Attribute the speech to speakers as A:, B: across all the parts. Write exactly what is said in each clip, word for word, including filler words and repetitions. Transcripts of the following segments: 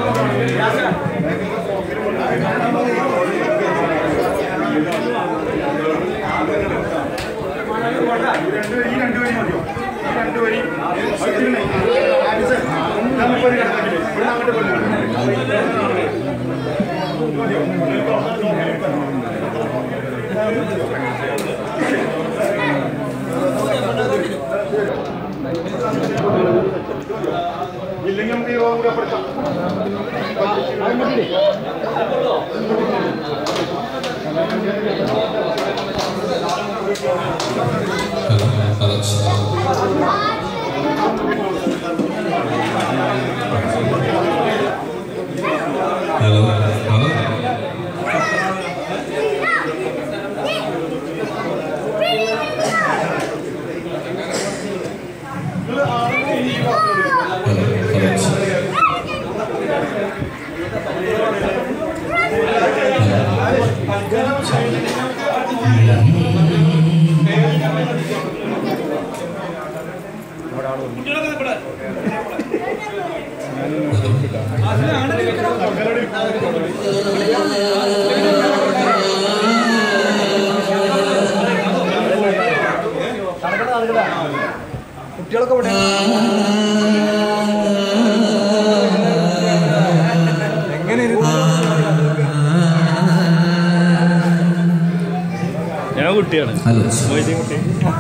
A: കുട്ടികളൊക്കെ ഇവിടെ എങ്ങനെ ഞാൻ കുട്ടിയാണ് കുട്ടി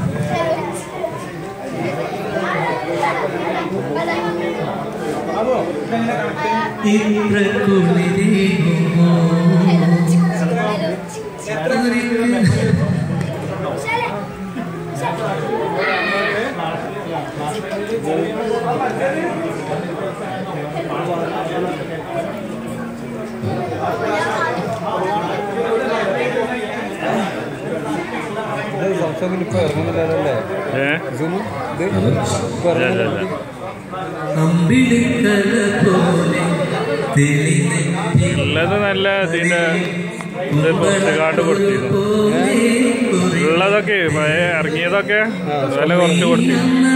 A: ഇപ്പൊ ഇറങ്ങുന്നില്ലല്ലേ
B: ഉള്ളത് നല്ല ഇതിന്റെ കാട്ട് കൊടുത്തിരുന്നു ഉള്ളതൊക്കെ ഇറങ്ങിയതൊക്കെ വില കുറച്ച് കൊടുത്തിരുന്നു.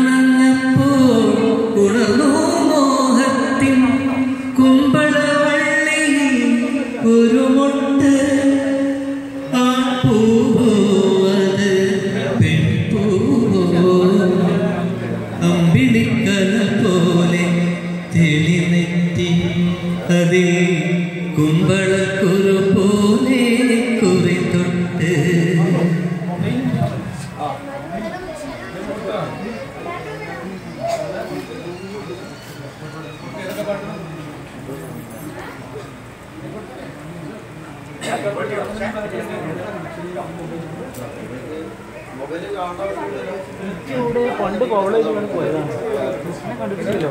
A: ഇവിടെ പണ്ട് കോളേജ് പോയതാണ് കണ്ടിട്ടില്ലല്ലോ.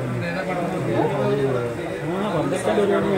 A: പണ്ടൊക്കെ വെറും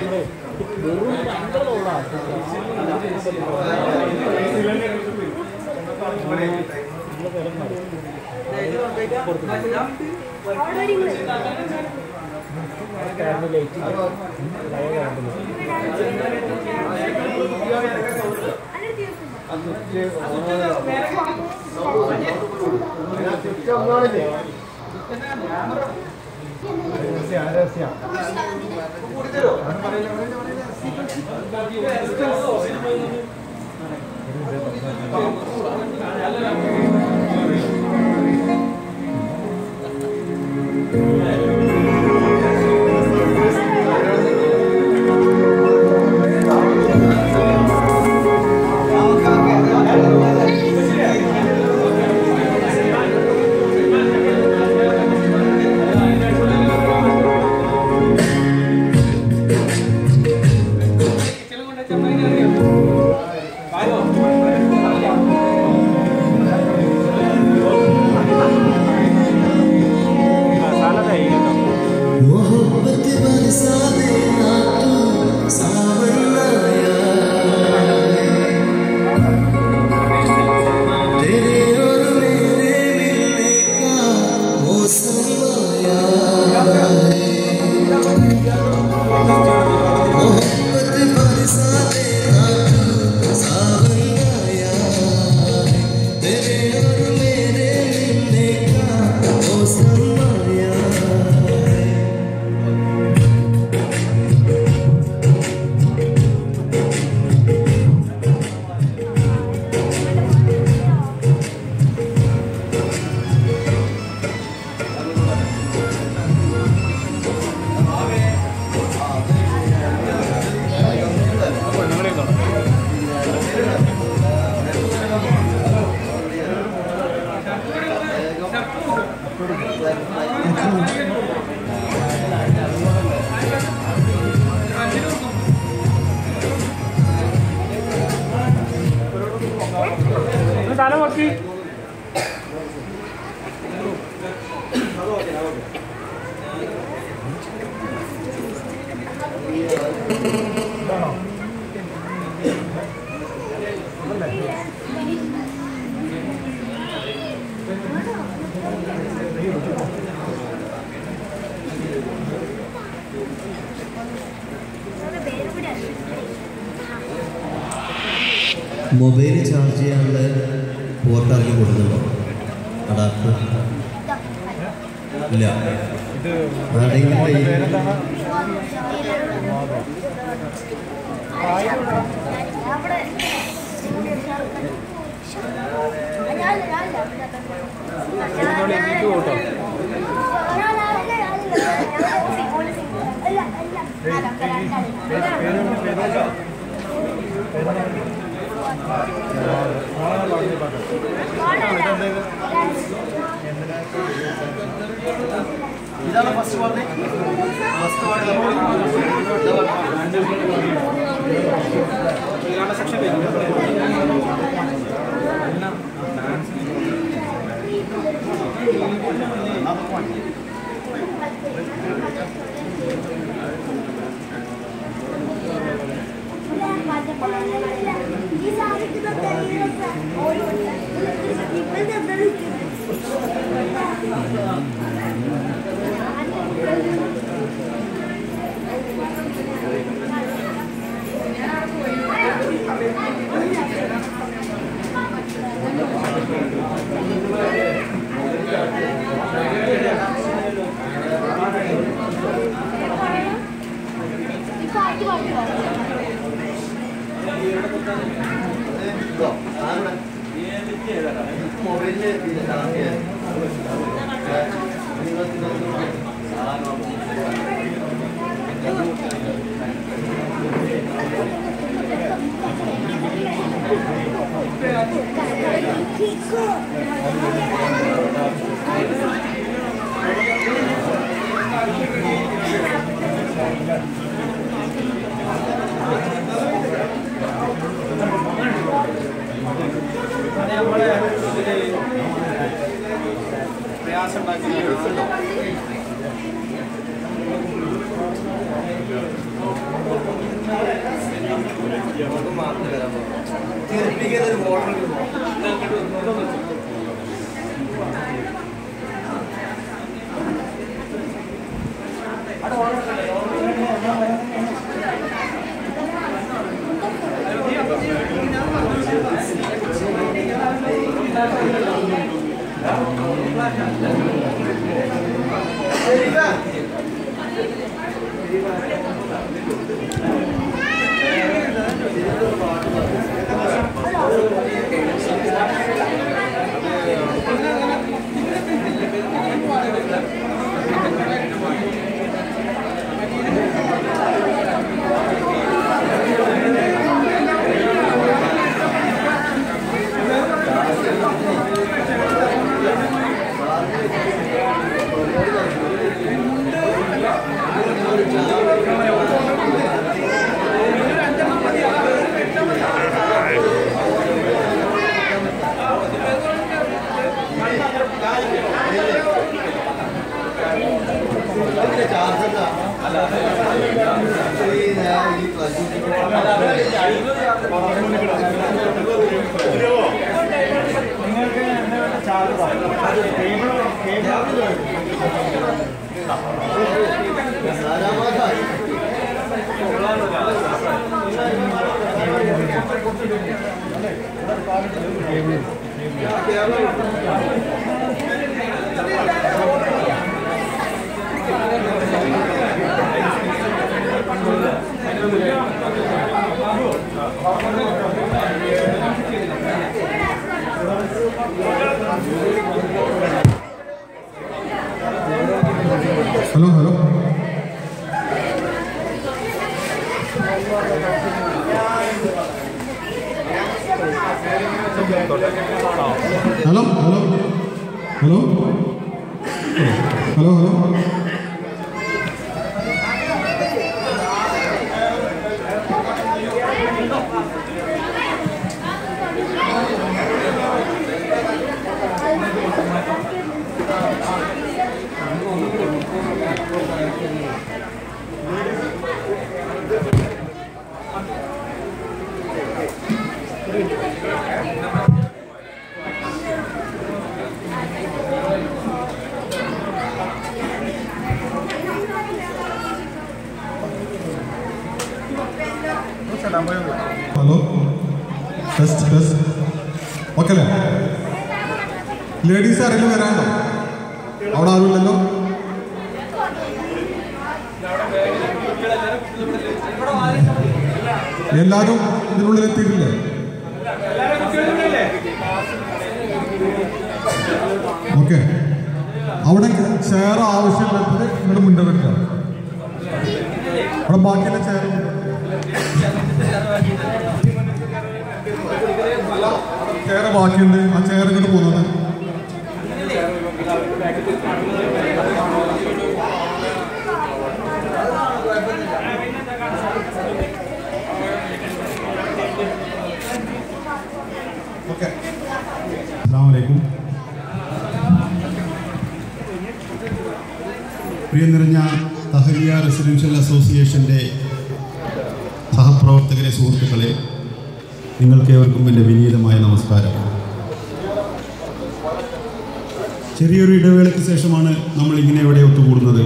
C: മൊബൈൽ ചാർജ് ചെയ്യാനുള്ള പോർട്ടാക്കി കൊടുക്കുന്നുണ്ടോ അഡാപ്റ്റർ? ഇല്ല.
D: ഇതാണ് first ward. First ward section പ്രയാസം തീർപ്പിക്കാതൊരു model
E: Hello, hello. Hello, hello. Hello. Hello, hello.
D: Thank you.
E: Hello test test okay അല്ലേ? ലേഡീസ് ആരെങ്കിലും വരാണ്ടോ? അവിടെ ആരുമില്ലല്ലോ. എല്ലാവരും ഇതിനുള്ളിൽ എത്തിയിട്ടില്ലേ? ഓക്കെ, അവിടെ ചെയർ ആവശ്യമില്ലാത്തത് ഇവിടെ മുന്നേ വെക്കുക. അവിടെ ബാക്കിയുള്ള ചെയർ ചെയർ ബാക്കിയുണ്ട്. ആ ചെയർ ഇങ്ങോട്ട് പോകുന്നത് ഓക്കെ. അസ്സലാമു അലൈക്കും.
C: പ്രിയ നിറഞ്ഞ തഹലിയ റെസിഡൻഷ്യൽ അസോസിയേഷൻ്റെ സഹപ്രവർത്തകരെ, സുഹൃത്തുക്കളെ, നിങ്ങൾക്കേവർക്കും എൻ്റെ വിനീതമായ നമസ്കാരം. ചെറിയൊരു ഇടവേളയ്ക്ക് ശേഷമാണ് നമ്മൾ ഇങ്ങനെ ഇവിടെ ഒത്തുകൂടുന്നത്.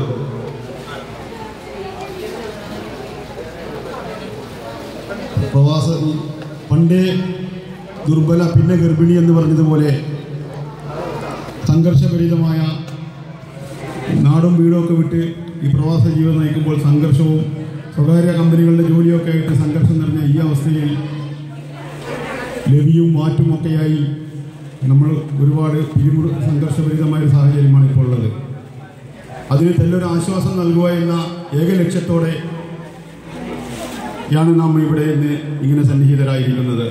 C: പ്രവാസ പണ്ടേ ദുർബല പിന്നെ ഗർഭിണി എന്ന് പറഞ്ഞതുപോലെ സംഘർഷഭരിതമായ നാടും വീടുമൊക്കെ വിട്ട് ഈ പ്രവാസ ജീവിതം നയിക്കുമ്പോൾ സംഘർഷവും സ്വകാര്യ കമ്പനികളുടെ ജോലിയൊക്കെ ആയിട്ട് സംഘർഷം നിറഞ്ഞ ഈ അവസ്ഥയിൽ ലവിയും മാറ്റുമൊക്കെയായി നമ്മൾ ഒരുപാട് പിരിമുറ സംഘർഷഭരിതമായ ഒരു സാഹചര്യമാണ് ഇപ്പോൾ ഉള്ളത്. അതിന് നല്ലൊരു ആശ്വാസം നൽകുക എന്ന ഏക ലക്ഷ്യത്തോടെ യാണ് നാം ഇവിടെ ഇന്ന് ഇങ്ങനെ സന്നിഹിതരായിരിക്കുന്നത്.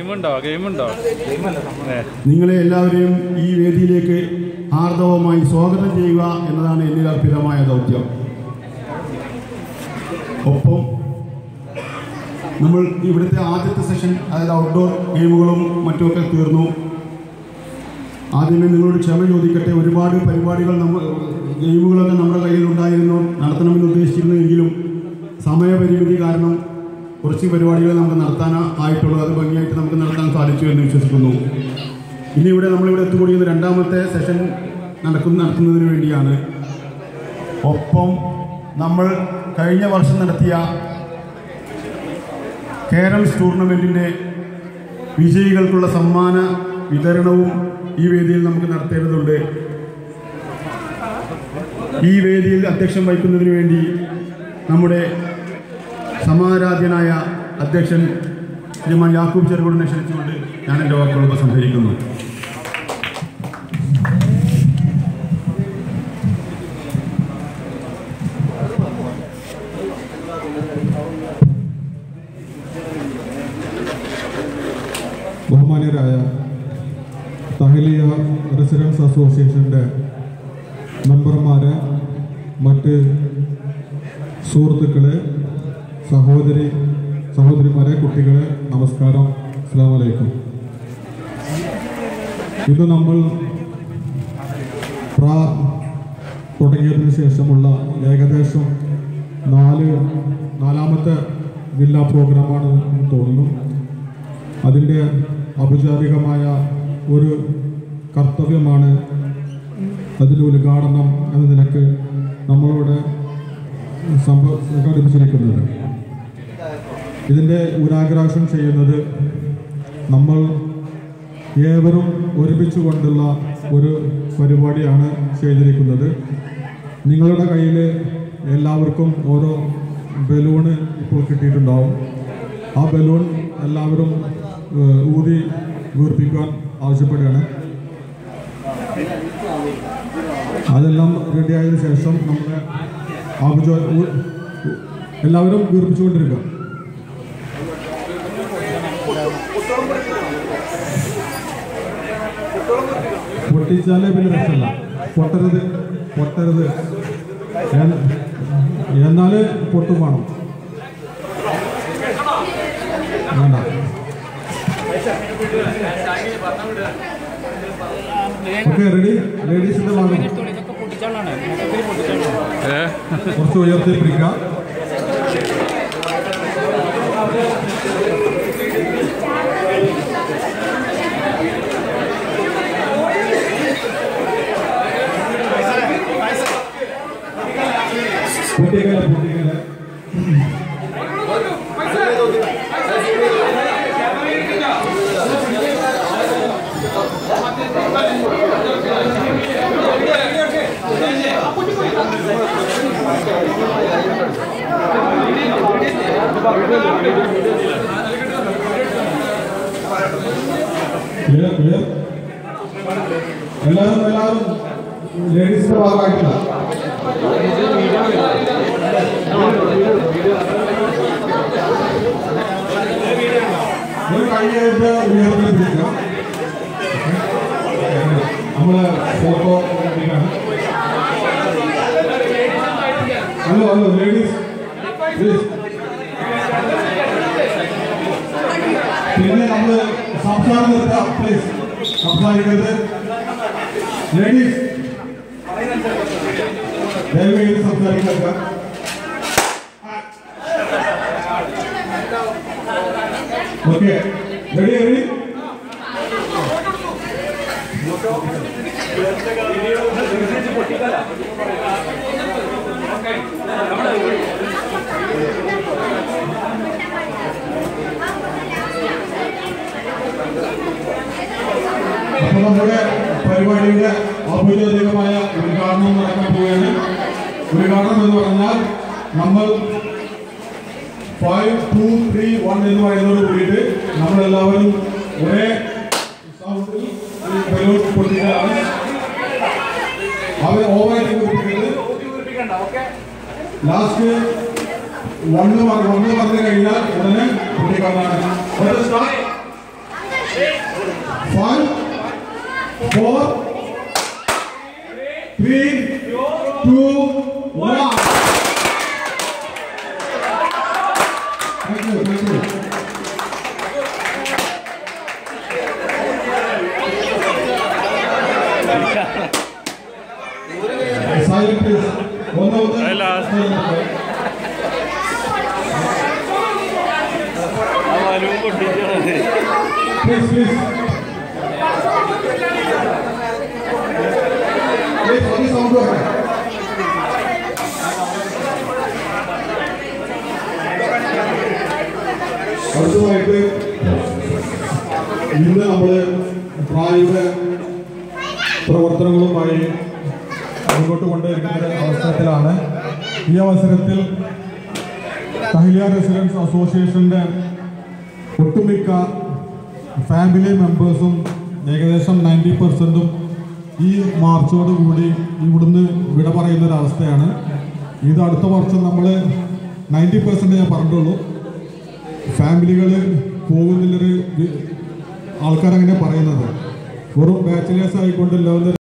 C: നിങ്ങളെ എല്ലാവരെയും ഈ വേദിയിലേക്ക് ആർദവമായി സ്വാഗതം ചെയ്യുക എന്നതാണ് എന്നിൽ അർപ്പിതമായ ദൗത്യം. ഒപ്പം നമ്മൾ ഇവിടുത്തെ ആദ്യത്തെ സെഷൻ, അതായത് ഔട്ട്ഡോർ ഗെയിമുകളും മറ്റുമൊക്കെ തീർന്നു. ആദ്യമേ നിങ്ങളോട് ക്ഷമ ചോദിക്കട്ടെ. ഒരുപാട് പരിപാടികൾ നമ്മൾ ഗെയിമുകളൊക്കെ നമ്മുടെ കയ്യിലുണ്ടായിരുന്നു, നടത്തണമെന്ന് ഉദ്ദേശിച്ചിരുന്നെങ്കിലും സമയപരിമിതി കാരണം കുറച്ച് പരിപാടികൾ നമുക്ക് നടത്താൻ ആയിട്ടുള്ളൂ. അത് ഭംഗിയായിട്ട് നമുക്ക് നടത്താൻ സാധിച്ചു എന്ന് വിശ്വസിക്കുന്നു. ഇനി ഇവിടെ നമ്മളിവിടെ എത്തുകൂടിയത് രണ്ടാമത്തെ സെഷൻ നടക്കുന്ന നടത്തുന്നതിന് വേണ്ടിയാണ്. ഒപ്പം നമ്മൾ കഴിഞ്ഞ വർഷം നടത്തിയ കേരംസ് ടൂർണമെൻറ്റിൻ്റെ വിജയികൾക്കുള്ള സമ്മാന വിതരണവും ഈ വേദിയിൽ നമുക്ക് നടത്തേണ്ടതുണ്ട്. ഈ വേദിയിൽ അധ്യക്ഷം വഹിക്കുന്നതിന് വേണ്ടി നമ്മുടെ സമാരാധ്യനായ അധ്യക്ഷൻ ശ്രീമാൻ യാക്കൂബ് ചെറുകുടിനെ ക്ഷണിച്ചുകൊണ്ട് ഞാൻ എൻ്റെ വാക്കുകൾ ഉപസംഹരിക്കുന്നു.
E: ബഹുമാന്യരായ തഹലിയ റെസിഡൻസ് അസോസിയേഷൻ്റെ മെമ്പർമാരെ, മറ്റ് സുഹൃത്തുക്കളെ, സഹോദരി സഹോദരിമാരെ, കുട്ടികളെ, നമസ്കാരം. അസ്സലാമു അലൈക്കും. ഇത് നമ്മൾ പ്രാ തുടങ്ങിയതിന് ശേഷമുള്ള ഏകദേശം നാല് നാലാമത്തെ ജില്ലാ പ്രോഗ്രാമാണ് തോന്നുന്നു. അതിൻ്റെ ഔപചാരികമായ ഒരു കർത്തവ്യമാണ് അതിൻ്റെ ഉദ്ഘാടനം എന്ന നിലക്ക് നമ്മളിവിടെ സംഘടിപ്പിച്ചിരിക്കുന്നത്. ഇതിൻ്റെ ഇനാഗുറേഷൻ ചെയ്യുന്നത് നമ്മൾ ഏവരും ഒരുമിച്ച് കൊണ്ടുള്ള ഒരു പരിപാടിയാണ് ചെയ്തിരിക്കുന്നത്. നിങ്ങളുടെ കയ്യിൽ എല്ലാവർക്കും ഓരോ ബലൂണ് ഇപ്പോൾ കിട്ടിയിട്ടുണ്ടാവും. ആ ബലൂൺ എല്ലാവരും ഊതി വീർപ്പിക്കാൻ ആവശ്യപ്പെടുകയാണ്. അതെല്ലാം റെഡിയായതിനു ശേഷം നമ്മുടെ ഔപചാരിക എല്ലാവരും വീർപ്പിച്ചുകൊണ്ടിരിക്കുക. പൊട്ടിച്ചാലേ പിന്നെ രക്ഷമല്ല. പൊട്ടരുത് പൊട്ടരുത് എന്നാല് പൊട്ടും വേണം. വേണ്ട. Okay, ready? ലേഡീസിന്റെ ഭാഗം കുറച്ച് ഉയർത്തി പിടിക്കുക. കുട്ടികളെ കുട്ടികളെ Clear, clear. എല്ലാവരും എല്ലാവരും ലേഡീസിന്റെ ഭാഗമായിട്ടില്ല. ഒരു കഴിഞ്ഞായിട്ട് ഉയർത്തി പിടിക്കാം. നമ്മള് ഫോട്ടോ എടുക്കുകയാണ്. Hello hello ladies please. പിന്നെ നമ്മൾ സംസാരം നിർത്താം പ്ലീസ്. സംസാരിക്കരുത്. ലേഡീസ് ദയവായി സംസാരിക്കുക. Okay ready ready. അപ്പോൾ നമ്മുടെ പരിപാടിയുടെ ഔപചാരികമായ ഉദ്ഘാടനം നടക്കാൻ പോവുകയാണ്. ഉദ്ഘാടനം എന്ന് പറഞ്ഞാൽ നമ്മൾ ഫൈവ് ടു ത്രീ വൺ എന്ന് പറയുന്നതോട് കൂടിയിട്ട് നമ്മളെല്ലാവരും ഒരേ സൗണ്ടിൽ ബലൂൺ പൊട്ടിക്കുകയാണ്. അവർ ഓവറായിട്ട് പൊട്ടിക്കരുത്. ലാസ്റ്റ് വണ്ണ് വണ്ണ് പറഞ്ഞു കഴിഞ്ഞാൽ ഉടനെ പൊട്ടിക്കാവുന്നതാണ്. Five four three two one. Thank you, thank you. Silent please. One of them.
B: Last.
E: Please, please. Please, only sound go ahead. അടുത്തതായിട്ട് ഇന്ന് നമ്മൾ പ്രായോഗിക പ്രവർത്തനങ്ങളുമായി മുന്നോട്ട് കൊണ്ടുവരുന്ന അവസരത്തിലാണ്. ഈ അവസരത്തിൽ തഹ്ലിയ റെസിഡൻസ് അസോസിയേഷൻ്റെ ഒട്ടുമിക്ക ഫാമിലി മെമ്പേഴ്സും ഏകദേശം നയൻറ്റി പെർസെൻറ്റും ഈ മാർച്ചോടുകൂടി ഇവിടുന്ന് വിട പറയുന്നൊരവസ്ഥയാണ്. ഇത് അടുത്ത വർഷം നമ്മൾ നയൻറ്റി പെർസെൻറ്റ് ഞാൻ പറഞ്ഞിട്ടുള്ളൂ. ഫാമിലികൾ പോകുന്നില്ലൊരു ആൾക്കാരങ്ങനെ പറയുന്നത്. വെറും ബാച്ചിലേഴ്സ് ആയിക്കൊണ്ടല്ലോ